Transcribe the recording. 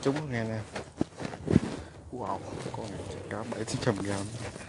chúng nghe nè. Wow, con này chắc cả 700 gram.